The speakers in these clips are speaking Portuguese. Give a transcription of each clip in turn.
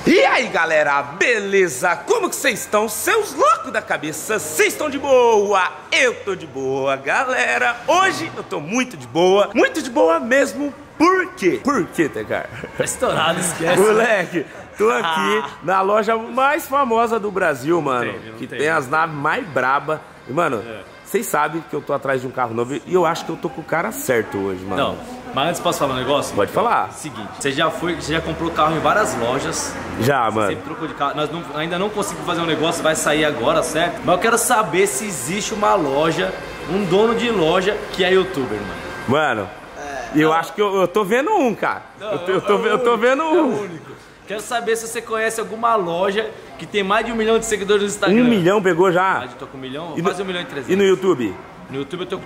E aí galera, beleza? Como que vocês estão? Seus loucos da cabeça, vocês estão de boa? Eu tô de boa, galera. Hoje eu tô muito de boa mesmo. Por quê? Por quê, Tecar? Tá estourado, esquece. Moleque, tô aqui na loja mais famosa do Brasil, mano. Que tem as naves mais braba. E, mano, vocês sabem que eu tô atrás de um carro novo e eu acho que eu tô com o cara certo hoje, mano. Não, mas antes posso falar um negócio? Pode falar. Seguinte, você já comprou carro em várias lojas. Já, você mano. sempre trocou de carro. Ainda não conseguimos fazer um negócio, vai sair agora, certo? Mas eu quero saber se existe uma loja, um dono de loja que é youtuber, mano. Mano, eu acho que eu tô vendo um, cara. Eu tô vendo um. Quero saber se você conhece alguma loja que tem mais de 1 milhão de seguidores no Instagram. 1 milhão pegou já? Mais, eu tô com 1 milhão, quase 1 milhão e 300. E no YouTube? No YouTube eu tô com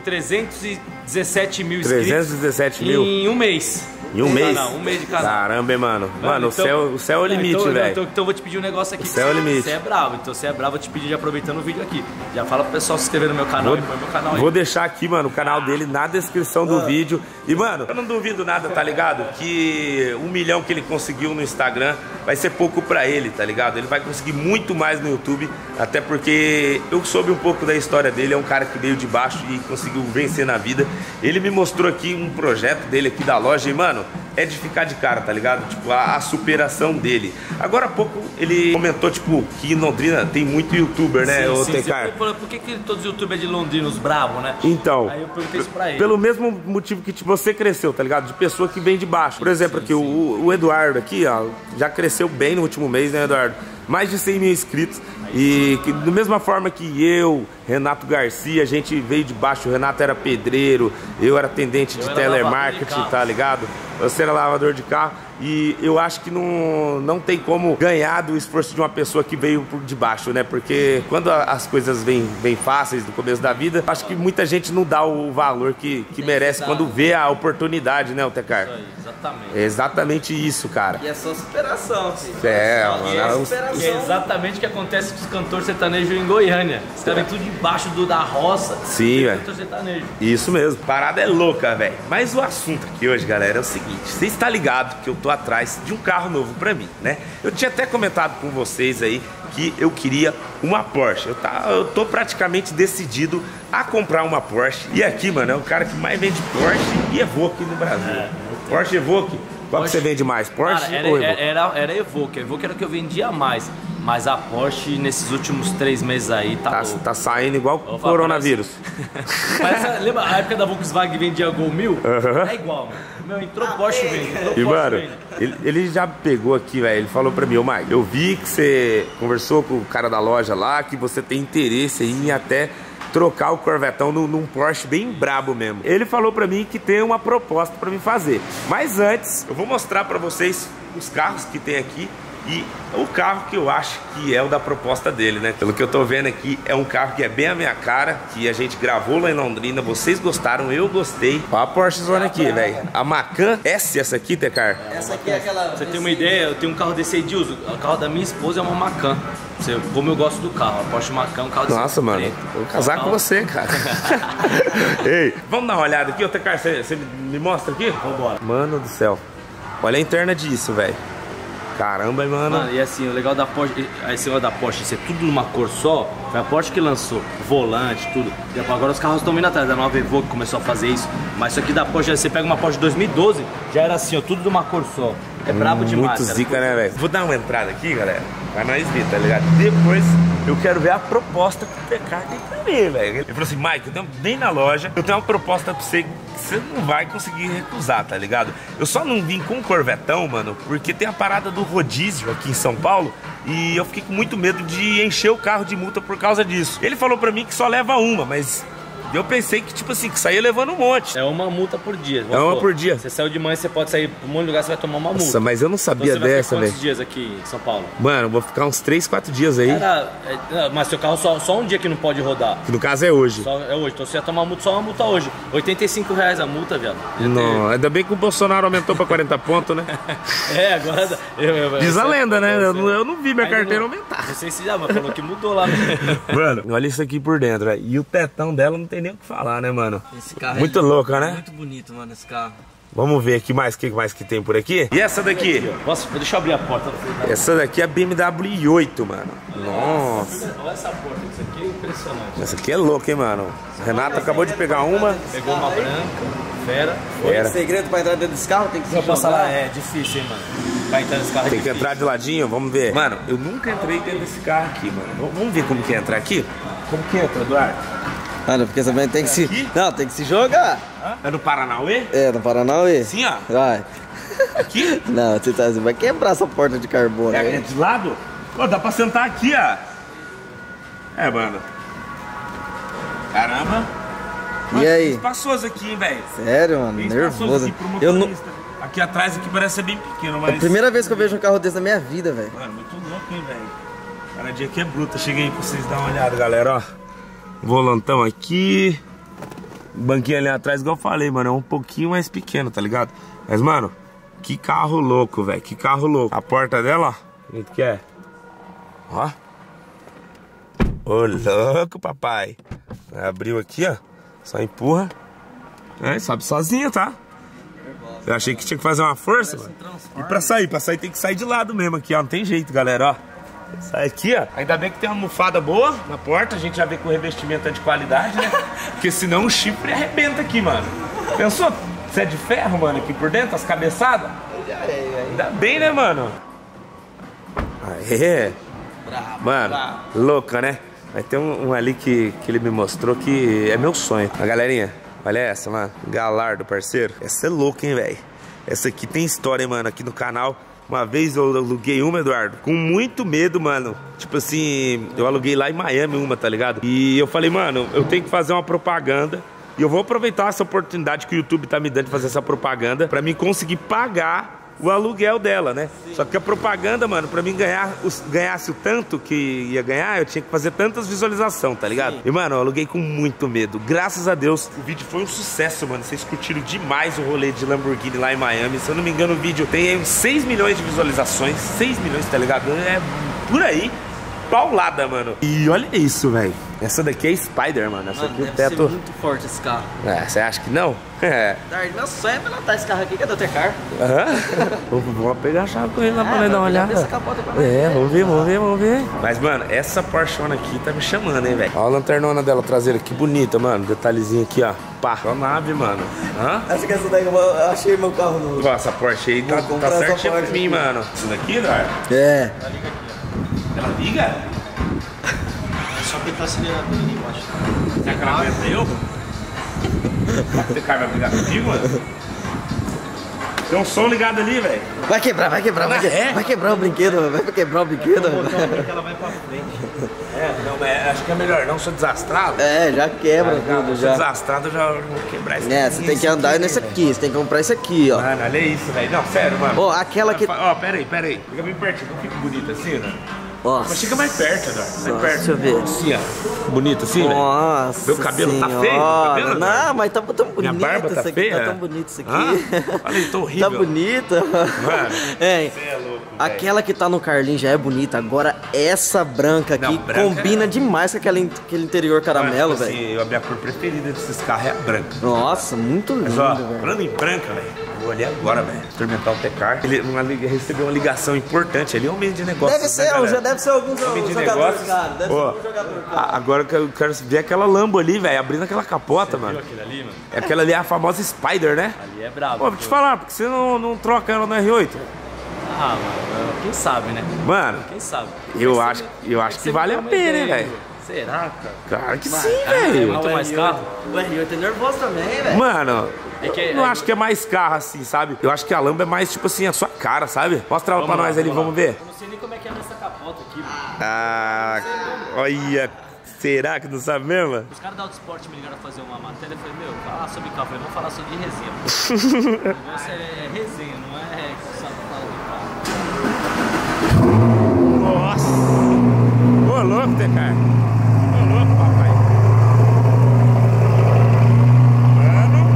317 mil inscritos. 317 mil? Em um mês. Em um mês? Um mês de canal. Caramba, hein, mano. Mano, então, o céu é o limite, velho. Então eu vou te pedir um negócio aqui. O céu é o limite. Você é bravo, então você é bravo, vou te pedir, aproveitando o vídeo aqui. Já fala pro pessoal se inscrever no meu canal e põe meu canal aí. Vou deixar aqui, mano, o canal dele na descrição do vídeo. E, mano, eu não duvido nada, tá ligado? Que 1 milhão que ele conseguiu no Instagram vai ser pouco pra ele, tá ligado? Ele vai conseguir muito mais no YouTube, até porque eu soube um pouco da história dele. É um cara que veio de baixo e conseguiu vencer na vida. Ele me mostrou aqui um projeto dele aqui da loja e, mano, é de ficar de cara, tá ligado? Tipo, a superação dele. Agora há pouco ele comentou, tipo, que em Londrina tem muito youtuber, né? Sim. Por que todos os youtubers de Londrina, os bravos, né? Então, aí eu perguntei isso pra ele. Pelo mesmo motivo que tipo, você cresceu, tá ligado? De pessoa que vem de baixo. Por exemplo, aqui, o Eduardo aqui, ó, já cresceu bem no último mês, né, Eduardo? Mais de 100 mil inscritos. E que, da mesma forma que eu, Renato Garcia, a gente veio de baixo. O Renato era pedreiro, eu era atendente de telemarketing, tá ligado? Você era lavador de carro. E eu acho que não tem como ganhar do esforço de uma pessoa que veio por de baixo, né? Porque quando as coisas vêm fáceis no começo da vida, acho que muita gente não dá o valor que merece quando vê a oportunidade, né, o Tecar? Isso aí, exatamente. É exatamente isso, cara. E é só superação, filho. Mano. É exatamente o que acontece com os cantores sertanejos em Goiânia. Os caras vêm tudo debaixo da roça. Sim, velho. Cantor sertanejo. Isso mesmo. Parada é louca, velho. Mas o assunto aqui hoje, galera, é o seguinte. Você está ligado que eu tô atrás de um carro novo pra mim, né? Eu tinha até comentado com vocês aí que eu queria uma Porsche. Eu tô praticamente decidido a comprar uma Porsche. E aqui, mano, é o cara que mais vende Porsche e Evoque no Brasil. Porsche e Evoque. Qual que você vende mais? Porsche ou Evoque? Era Evoque. Evoque era o que eu vendia mais. Mas a Porsche, nesses últimos 3 meses aí, tá saindo igual o coronavírus. Lembra a época da Volkswagen vendia Gol 1000? É igual, mano. Meu, entrou Porsche vende. E, mano, ele já pegou aqui, velho. Ele falou pra mim, ô Mike, eu vi que você conversou com o cara da loja lá, que você tem interesse em até trocar o Corvetão num Porsche bem brabo mesmo. Ele falou pra mim que tem uma proposta pra me fazer. Mas antes, eu vou mostrar pra vocês os carros que tem aqui e o carro que eu acho que é o da proposta dele, né? Pelo que eu tô vendo aqui, é um carro que é bem a minha cara, que a gente gravou lá em Londrina, vocês gostaram, eu gostei. Olha a Porsche Zona aqui, velho. A Macan S, essa aqui, Tecar? Essa aqui é aquela... Você tem uma ideia? Eu tenho um carro desse aí de uso. O carro da minha esposa é uma Macan. Como eu gosto do carro, a Porsche Macan é um carro de... Nossa, mano, preto. vou casar com você, cara. Ei, vamos dar uma olhada aqui, ô Tecar, você me mostra aqui? Vambora. Mano do céu, olha a interna disso, velho. Caramba, mano. Mano, e assim, o legal da Porsche, esse negócio da Porsche ser tudo numa cor só, foi a Porsche que lançou, volante, tudo. E agora os carros estão vindo atrás, da nova Evoque começou a fazer isso. Mas isso aqui da Porsche, você pega uma Porsche 2012, já era assim, ó, tudo de uma cor só. É brabo demais. Muito zica, né, velho? Vou dar uma entrada aqui, galera, pra nós ver, tá ligado? Depois eu quero ver a proposta que o Tecar tem pra mim, velho. Ele falou assim, Mike, eu tenho bem na loja, eu tenho uma proposta pra você que você não vai conseguir recusar, tá ligado? Eu só não vim com o Corvetão, mano, porque tem a parada do rodízio aqui em São Paulo e eu fiquei com muito medo de encher o carro de multa por causa disso. Ele falou pra mim que só leva uma, mas eu pensei que, tipo assim, que saía levando um monte. É uma multa por dia. É uma por dia. Você saiu de manhã, você pode sair pra um monte de lugar, você vai tomar uma multa. Nossa, mas eu não sabia então, você dessa, vai velho. quantos dias aqui em São Paulo? Mano, eu vou ficar uns 3, 4 dias aí. Mas seu carro só um dia que não pode rodar. Que no caso é hoje. É hoje, então você ia tomar multa, só uma multa hoje. R$85 a multa, viado. Não, ainda bem que o Bolsonaro aumentou pra 40 pontos, né? Agora... Diz a lenda, né? Eu não vi minha carteira aumentar. Não sei se já, mas falou que mudou lá. Mano, olha isso aqui por dentro, velho. E o tetão dela não tem nem o que falar, né, mano? Esse carro muito louca, né? Muito bonito, mano, esse carro. Vamos ver aqui que mais que tem por aqui. E essa daqui? Posso? Deixa eu abrir a porta. Essa daqui é a BMW i8, mano. Nossa. Olha essa porta, isso aqui é impressionante. Essa aqui é louca, hein, mano. Renato acabou de pegar uma. Pegou uma branca, fera. Fera. O segredo pra entrar dentro desse carro tem que Vou se passar jogar. lá, é difícil, hein, mano. Pra entrar nesse carro é Tem que difícil. entrar de ladinho, vamos ver. Mano, eu nunca entrei dentro desse carro aqui, mano. Vamos ver como que é entrar aqui? Como que entra, Eduardo? Mano, porque também tem que se... Aqui? Não, tem que se jogar. É no Paranauê? É, no Paranauê. Sim, ó. Vai. Aqui? Não, você vai quebrar essa porta de carbono. É Né? de lado? Pô, dá pra sentar aqui, ó. É, mano. Caramba. E aí? Espaçoso aqui, hein, velho. Sério, mano, Bem nervoso. espaçoso aqui pro Eu não... motorista. Aqui atrás aqui parece ser bem pequeno, É mas... a primeira vez que eu vejo um carro desse na minha vida, velho. Mano, muito louco, hein, velho. Cada dia aqui é bruta. Cheguei aí pra vocês darem uma olhada, galera, ó. Volantão aqui. Banquinho ali atrás, igual eu falei, mano, é um pouquinho mais pequeno, tá ligado? Mas, mano, que carro louco, velho. Que carro louco. A porta dela, ó, o jeito que é. Ó. Ô, louco, papai. Abriu aqui, ó. Só empurra. É, sobe sozinho, tá? Eu achei que tinha que fazer uma força, mano. E pra sair tem que sair de lado mesmo aqui, ó. Não tem jeito, galera, ó. Sai aqui, ó. Ainda bem que tem uma almofada boa na porta. A gente já vê que o revestimento é de qualidade, né? Porque senão o chifre arrebenta aqui, mano. Pensou? Você é de ferro, mano, aqui por dentro, as cabeçadas? Ainda bem, né, mano? Aê. Mano, louca, né? Vai ter um ali que ele me mostrou que é meu sonho. A galerinha, olha essa, mano. Galardo, parceiro. Essa é louca, hein, velho? Essa aqui tem história, hein, mano, aqui no canal. Uma vez eu aluguei uma, Eduardo, com muito medo, mano. Tipo assim, eu aluguei lá em Miami uma, tá ligado? E eu falei, mano, eu tenho que fazer uma propaganda. E eu vou aproveitar essa oportunidade que o YouTube tá me dando de fazer essa propaganda pra mim conseguir pagar o aluguel dela, né? Sim. Só que a propaganda, mano, pra mim ganhasse o tanto que ia ganhar, eu tinha que fazer tantas visualizações, tá ligado? Sim. E, mano, eu aluguei com muito medo. Graças a Deus, o vídeo foi um sucesso, mano. Vocês curtiram demais o rolê de Lamborghini lá em Miami. Se eu não me engano, o vídeo tem aí uns 6 milhões de visualizações. 6 milhões, tá ligado? É por aí. Paulada, mano. E olha isso, velho. Essa daqui é Spider, mano. Essa aqui Deve o teto... ser muito forte esse carro. É, você acha que não? É. Meu sonho é pilotar esse carro aqui. Cadê o teu carro? Vamos pegar a chave com ele lá pra nós dar uma olhada. Vamos ver. Mas, mano, essa Porschona aqui tá me chamando, hein, velho. Olha a lanternona dela traseira, que bonita, mano. Detalhezinho aqui, ó. Pá, ó a nave, mano. Hã? Acho que essa daí eu achei meu carro novo. Ó, essa Porsche aí tá certinha pra mim, mano. Isso daqui, Eduardo? É. Ela liga? É só apertar o acelerador ali embaixo. Será que ela aguenta eu? Você cara vai brigar comigo, mano? Tem um som ligado ali, velho. Vai quebrar o brinquedo, vai quebrar o brinquedo. Ela vai pra frente. É, não, mas acho que é melhor não, sou desastrado. É, já quebra tudo, Sou já. desastrado, eu já vou quebrar isso. É, você tem que andar nesse aqui, você tem que comprar esse aqui, ó. Mano, olha isso, velho. Não, sério, mano. Ó, aquela que... Ó, pera aí. Fica bem pertinho, não fica bonito assim, né? Nossa. Mas chega mais perto, Eduardo. Mais perto. Deixa eu ver. Assim, ó. Bonito assim, velho. Nossa. Meu cabelo tá feio? Meu cabelo, Não, Eduardo? mas tá tão bonito. Minha barba tá isso aqui, feia? tá tão bonito isso aqui. Olha aí, tô horrível. Tá bonito. Mano, É. você é louco, velho. Aquela que tá no Carlinhos já é bonita. Agora essa branca aqui Não, branca combina demais com aquele interior caramelo, Tipo velho. assim, a minha cor preferida desses carros é a branca. Nossa, muito Mas lindo, ó, velho. falando em branca, velho. Vou olhar agora, velho. Experimentar o Tecar. Ele recebeu uma ligação importante. Ele é um meio de negócio. Deve ser, já deve ser algum Homem de jogador, negócios. cara. Deve Ó, ser algum jogador, cara. agora eu quero ver aquela Lambo ali, velho, abrindo aquela capota, mano. Viu aquele ali, mano? Aquela ali é a famosa Spider, né? Ali é brabo. Pô, vou te falar, porque você não troca ela no R8? Ah, mano, quem sabe, né? Mano, Quem sabe? eu acho que vale a pena, hein, velho. Será, cara? Claro que sim, É velho. muito mais carro? O R8 é nervoso também, velho. Mano, É que- eu não acho que é mais carro assim, sabe? Eu acho que a Lambo é mais, tipo assim, a sua cara, sabe? Mostra ela pra Vamos lá, nós ali, vamos vamos ver. Eu não sei nem como é que é nessa capota aqui, mano. Ah, olha, será que não sabe mesmo? Os caras da Autosport me ligaram a fazer uma matéria. Eu falei, meu, falar sobre carro. Eu falei, vamos falar sobre resenha. O negócio é resenha, não é sabe falar de carro. Nossa! Ô, louco, Tecar. Ô, louco, papai. Mano.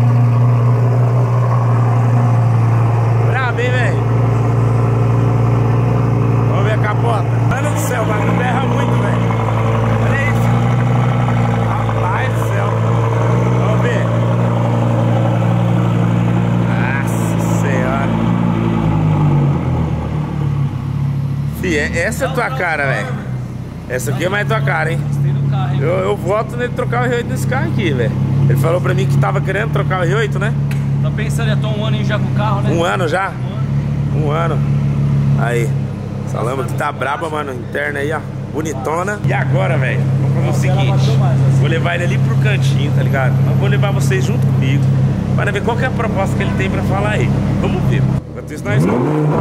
Brabo, hein, velho? Vamos ver a capota. Mano do céu, o bagulho berra muito, velho. Olha isso. Rapaz do céu. Vamos ver. Nossa. essa é tua cara, velho. Essa aqui é mais tua cara, hein? Eu voto nele trocar o R8 nesse carro aqui, velho. Ele falou pra mim que tava querendo trocar o R8, né? Tá pensando, já tô um ano já com o carro, né? Um ano já? Um ano. Aí. Essa lama aqui tá braba, mano. Interna aí, ó. Bonitona. E agora, velho? Vamos fazer o seguinte. Vou levar ele ali pro cantinho, tá ligado? Eu vou levar vocês junto comigo para ver qual que é a proposta que ele tem pra falar aí. Vamos ver. Enquanto isso, nós...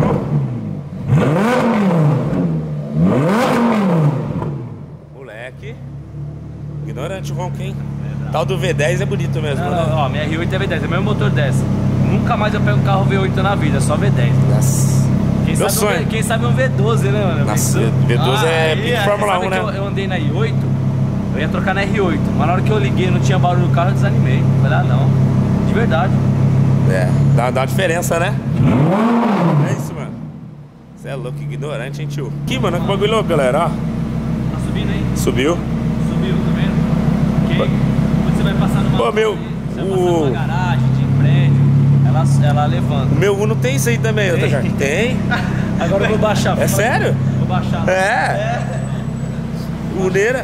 Moleque. Ignorante o ronco, hein? Tal do V10 é bonito mesmo, né? Ó, minha R8 é V10, é o mesmo motor dessa. Nunca mais eu pego um carro V8 na vida, só V10. Nossa. Meu sonho. Quem sabe um V12, né, mano? Nossa, V12 é pique Fórmula 1, né? Eu andei na R8, eu ia trocar na R8, mas na hora que eu liguei não tinha barulho do carro, eu desanimei. Falei, ah não, de verdade. É, dá uma diferença, né? É isso, mano. Você é louco, ignorante, hein, tio? Aqui, mano, que bagulho louco, galera, ó. Tá subindo aí? Subiu. Subiu, tá vendo? Ok? Quando você vai passar numa... Pô, meu... Você vai passar numa garagem, de prédio, ela levanta. O meu Uno tem isso aí também, outra cara. Tem. Agora eu vou baixar. É sério? Vou baixar. É. Uneira.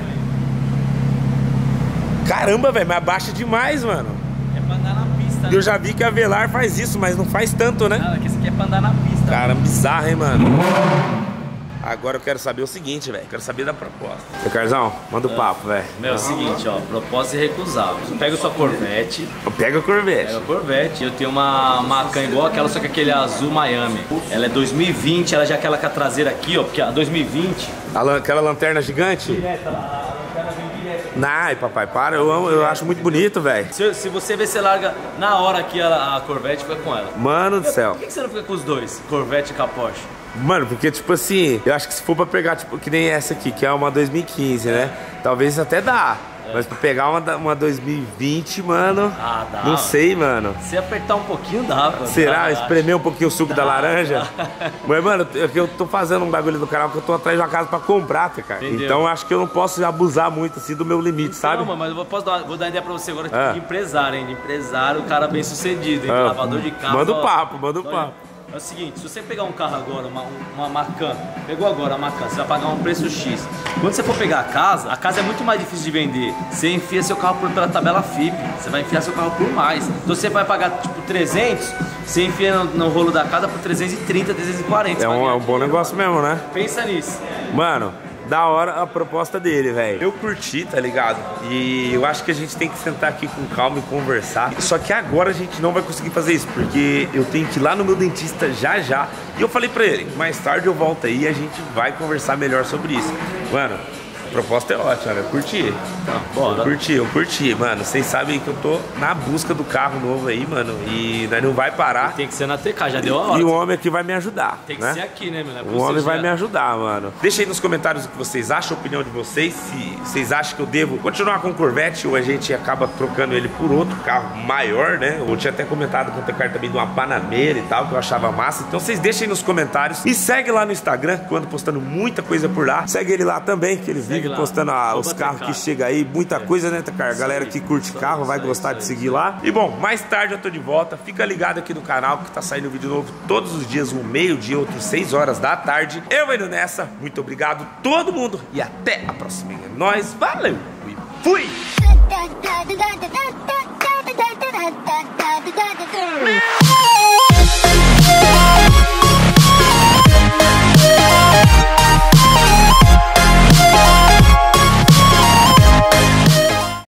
Caramba, velho, mas baixa demais, mano. É pra andar na pista, né? Eu já vi que a Velar faz isso, mas não faz tanto, né? Não, é que esse aqui é pra andar na pista. Caramba, bizarro, hein, mano. Agora eu quero saber o seguinte, velho. Quero saber da proposta. Seu Carzão, manda o papo, velho. Meu, é o seguinte, ó. Proposta irrecusável. Você pega a sua Corvette. Pega a Corvette. Pega a Corvette. Eu tenho uma Macan igual aquela, só que aquele azul Miami. Ela é 2020, ela já é aquela com a traseira aqui, ó. Porque a 2020... Aquela lanterna gigante? Direto, a lanterna vem direto. Ai, papai, para. Eu acho muito bonito, velho. Se você ver, você larga na hora aqui a Corvette, fica com ela. Mano do céu. Por que você não fica com os dois? Corvette e Porsche? Mano, porque tipo assim, eu acho que se for pra pegar, tipo, que nem essa aqui, que é uma 2015, né? Talvez até dá. Mas pra pegar uma 2020, mano, dá. Não sei, mano. Se apertar um pouquinho, dá. Mano. Será? Espremer um pouquinho o suco da laranja? Mas, mano, eu tô fazendo um bagulho do canal que eu tô atrás de uma casa pra comprar, cara. Entendeu? Então acho que eu não posso abusar muito assim do meu limite, sabe? Não, mas eu vou dar ideia pra você agora de empresário, hein? De empresário, o cara bem sucedido, hein? Lavador de carro. Manda o papo, manda o papo. É o seguinte, se você pegar um carro agora, uma Macan, pegou agora a Macan, você vai pagar um preço X. Quando você for pegar a casa é muito mais difícil de vender. Você enfia seu carro pela tabela FIP, você vai enfiar seu carro por mais. Então você vai pagar tipo 300, você enfia no rolo da casa por 330, 340. É um bom negócio mesmo, né? Pensa nisso. Mano, da hora a proposta dele, velho. Eu curti, tá ligado? E eu acho que a gente tem que sentar aqui com calma e conversar. Só que agora a gente não vai conseguir fazer isso, porque eu tenho que ir lá no meu dentista já. E eu falei pra ele, mais tarde eu volto aí e a gente vai conversar melhor sobre isso. Mano, a proposta é ótima, velho. Curti. Eu curti, mano. Vocês sabem que eu tô na busca do carro novo aí, mano. E nós não vai parar. Tem que ser na TK, já deu a hora. E o homem aqui vai me ajudar. Tem que né? ser aqui, né, meu? O homem vai me ajudar, mano. Deixa aí nos comentários o que vocês acham, a opinião de vocês. Se vocês acham que eu devo continuar com o Corvette ou a gente acaba trocando ele por outro carro maior, né? Eu tinha até comentado com o Tecar também de uma Panamera e tal, que eu achava massa. Então vocês deixem aí nos comentários. E segue lá no Instagram, que eu ando postando muita coisa por lá. Segue ele lá também, que ele vive postando os carros que chegam aí. Muita coisa, né, Tecar? Galera que curte carro vai gostar de seguir lá. E bom, mais tarde eu tô de volta. Fica ligado aqui no canal que tá saindo vídeo novo todos os dias, um meio-dia, outro 6 horas da tarde. Eu indo nessa. Muito obrigado todo mundo e até a próxima. É nóis, valeu e fui! No!